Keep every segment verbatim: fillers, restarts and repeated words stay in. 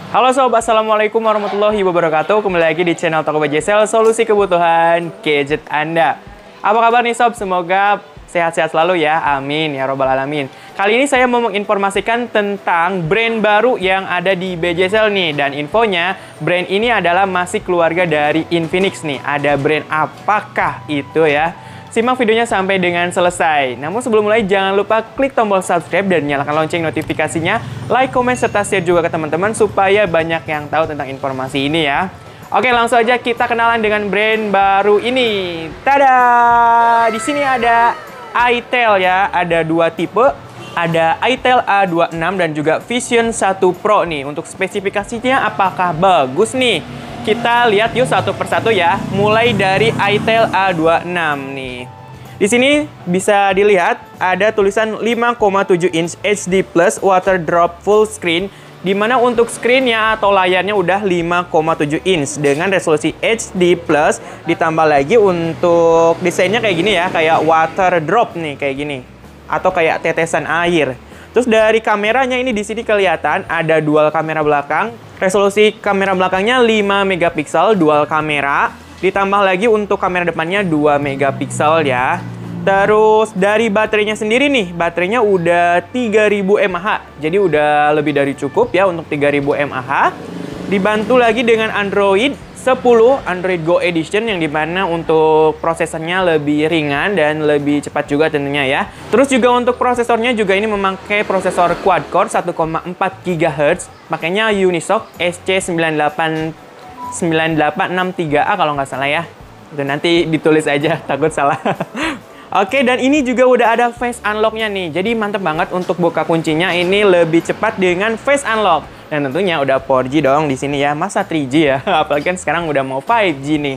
Halo sob, assalamualaikum warahmatullahi wabarakatuh. Kembali lagi di channel Tokopedia Sel, solusi kebutuhan gadget Anda. Apa kabar nih sob? Semoga sehat-sehat selalu ya, amin ya robbal alamin. Kali ini saya mau menginformasikan tentang brand baru yang ada di B J Sel nih. Dan infonya, brand ini adalah masih keluarga dari Infinix nih. Ada brand apakah itu ya? Simak videonya sampai dengan selesai. Namun sebelum mulai, jangan lupa klik tombol subscribe dan nyalakan lonceng notifikasinya. Like, komen, serta share juga ke teman-teman supaya banyak yang tahu tentang informasi ini ya. Oke, langsung aja kita kenalan dengan brand baru ini. Tada! Di sini ada itel ya, ada dua tipe. Ada itel A dua puluh enam dan juga Vision satu Pro nih. Untuk spesifikasinya apakah bagus nih? Kita lihat yuk satu persatu ya. Mulai dari itel A dua puluh enam nih. Di sini bisa dilihat ada tulisan lima koma tujuh inch H D plus water drop full screen, di mana untuk screennya atau layarnya udah lima koma tujuh inch dengan resolusi H D plus, ditambah lagi untuk desainnya kayak gini ya, kayak water drop nih kayak gini atau kayak tetesan air. Terus dari kameranya ini di sini kelihatan ada dual kamera belakang. Resolusi kamera belakangnya lima megapiksel dual kamera. Ditambah lagi untuk kamera depannya dua megapiksel ya. Terus dari baterainya sendiri nih, baterainya udah tiga ribu mAh. Jadi udah lebih dari cukup ya untuk tiga ribu mAh. Dibantu lagi dengan Android sepuluh, Android Go Edition, yang dimana untuk prosesornya lebih ringan dan lebih cepat juga tentunya ya. Terus juga untuk prosesornya juga ini memakai prosesor quad-core satu koma empat gigahertz, makanya Unisoc S C sembilan delapan sembilan delapan enam tiga A kalau nggak salah ya. Itu nanti ditulis aja, takut salah. Oke, dan ini juga udah ada face unlock-nya nih. Jadi mantep banget untuk buka kuncinya ini lebih cepat dengan face unlock. Dan tentunya udah four G dong di sini ya. Masa three G ya? Apalagi kan sekarang udah mau five G nih.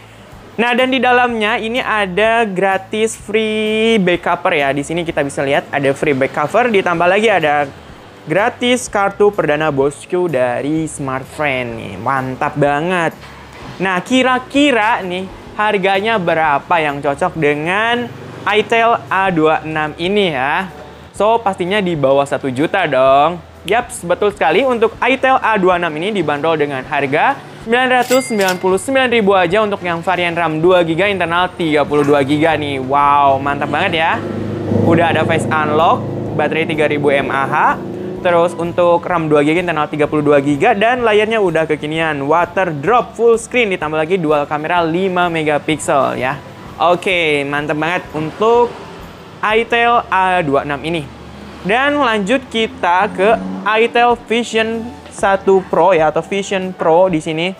Nah, dan di dalamnya ini ada gratis free back cover ya. Di sini kita bisa lihat ada free back cover, ditambah lagi ada gratis kartu perdana bosku dari Smartfren nih. Mantap banget. Nah, kira-kira nih harganya berapa yang cocok dengan itel A dua puluh enam ini ya? So, pastinya di bawah satu juta dong. Yaps, betul sekali. Untuk itel A dua puluh enam ini dibanderol dengan harga sembilan ratus sembilan puluh sembilan ribu aja untuk yang varian RAM dua giga, internal tiga puluh dua giga nih. Wow, mantap banget ya. Udah ada face unlock, baterai tiga ribu mAh. Terus untuk RAM dua giga, internal tiga puluh dua giga, dan layarnya udah kekinian water drop full screen, ditambah lagi dual kamera lima megapiksel ya. Oke, mantap banget untuk itel A dua puluh enam ini. Dan lanjut kita ke itel Vision satu Pro ya, atau Vision Pro di sini.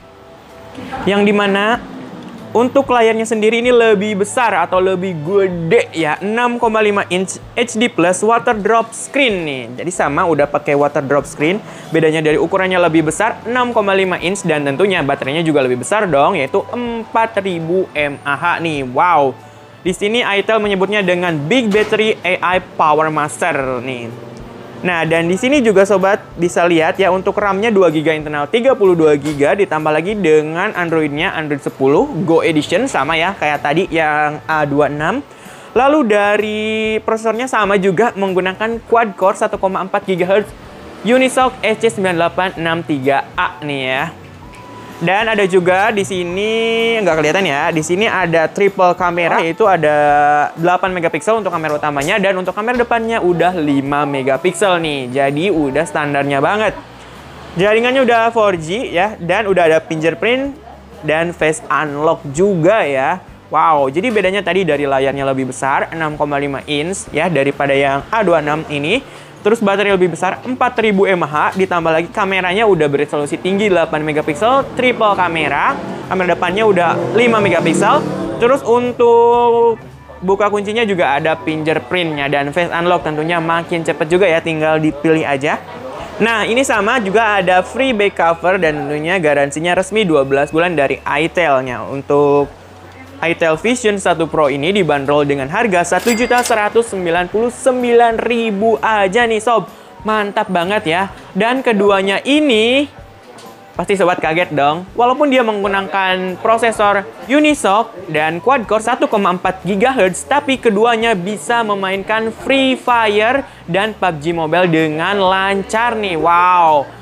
Yang dimana untuk layarnya sendiri ini lebih besar atau lebih gede ya, enam koma lima inch H D plus water drop screen nih. Jadi sama udah pakai water drop screen, bedanya dari ukurannya lebih besar enam koma lima inch, dan tentunya baterainya juga lebih besar dong, yaitu empat ribu mAh nih. Wow. Di sini itel menyebutnya dengan Big Battery A I Power Master nih. Nah, dan di sini juga sobat bisa lihat ya, untuk RAM-nya dua giga, internal tiga puluh dua giga, ditambah lagi dengan Android-nya Android sepuluh Go Edition, sama ya kayak tadi yang A dua puluh enam. Lalu dari prosesornya sama juga menggunakan quad-core satu koma empat gigahertz Unisoc S C sembilan delapan enam tiga A nih ya. Dan ada juga di sini, nggak kelihatan ya, di sini ada triple kamera, yaitu ada delapan megapiksel untuk kamera utamanya, dan untuk kamera depannya udah lima megapiksel nih. Jadi udah standarnya banget. Jaringannya udah four G ya, dan udah ada fingerprint dan face unlock juga ya. Wow, jadi bedanya tadi dari layarnya lebih besar enam koma lima inch ya daripada yang A dua puluh enam ini. Terus baterai lebih besar empat ribu mAh, ditambah lagi kameranya udah beresolusi tinggi delapan megapiksel, triple kamera. Kamera depannya udah lima megapiksel. Terus untuk buka kuncinya juga ada fingerprintnya, dan face unlock tentunya makin cepet juga ya, tinggal dipilih aja. Nah, ini sama juga ada free back cover, dan tentunya garansinya resmi dua belas bulan dari itel-nya. Untuk itel Vision satu Pro ini dibanderol dengan harga satu juta seratus sembilan puluh sembilan ribu aja nih sob. Mantap banget ya. Dan keduanya ini pasti sobat kaget dong. Walaupun dia menggunakan prosesor Unisoc dan quad-core satu koma empat gigahertz, tapi keduanya bisa memainkan Free Fire dan P U B G Mobile dengan lancar nih. Wow.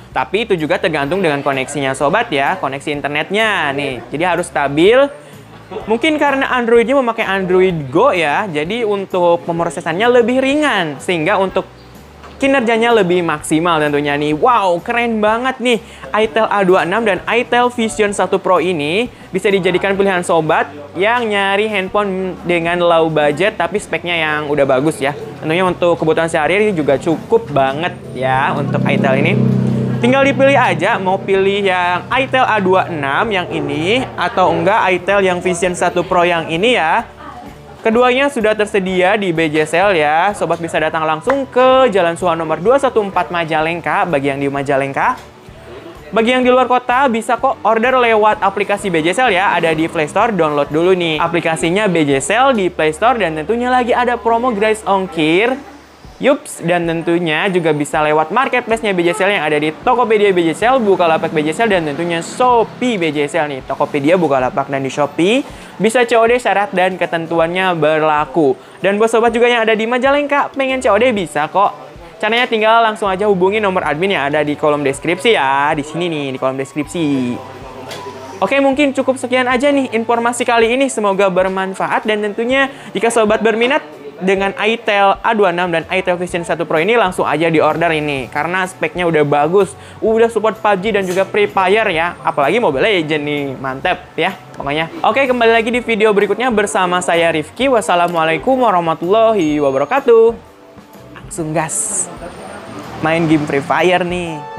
Tapi itu juga tergantung dengan koneksinya sobat ya, koneksi internetnya nih. Jadi harus stabil. Mungkin karena Androidnya memakai Android Go ya, jadi untuk pemrosesannya lebih ringan. Sehingga untuk kinerjanya lebih maksimal tentunya nih. Wow, keren banget nih. itel A dua puluh enam dan itel Vision satu Pro ini bisa dijadikan pilihan sobat yang nyari handphone dengan low budget tapi speknya yang udah bagus ya. Tentunya untuk kebutuhan sehari-hari juga cukup banget ya untuk itel ini. Tinggal dipilih aja mau pilih yang itel A dua puluh enam yang ini atau enggak itel yang Vision satu Pro yang ini ya. Keduanya sudah tersedia di B J Sale ya. Sobat bisa datang langsung ke Jalan Suha nomor dua satu empat Majalengka bagi yang di Majalengka. Bagi yang di luar kota bisa kok order lewat aplikasi B J Sale ya. Ada di Play Store, download dulu nih aplikasinya B J Sale di Play Store dan tentunya lagi ada promo gratis ongkir. Yups, dan tentunya juga bisa lewat marketplace-nya B J Sale yang ada di Tokopedia B J Sale, Bukalapak B J Sale, dan tentunya Shopee B J Sale nih. Tokopedia, Bukalapak, dan di Shopee bisa C O D, syarat dan ketentuannya berlaku. Dan buat sobat juga yang ada di Majalengka, pengen C O D bisa kok. Caranya tinggal langsung aja hubungi nomor admin yang ada di kolom deskripsi ya. Di sini nih, di kolom deskripsi. Oke, mungkin cukup sekian aja nih informasi kali ini. Semoga bermanfaat dan tentunya jika sobat berminat dengan itel A dua puluh enam dan itel Vision satu Pro ini langsung aja di order ini karena speknya udah bagus, udah support P U B G dan juga Free Fire ya, apalagi Mobile Legends nih, mantep ya pokoknya. Oke, kembali lagi di video berikutnya bersama saya Rifki. Wassalamualaikum warahmatullahi wabarakatuh. Langsung gas main game Free Fire nih.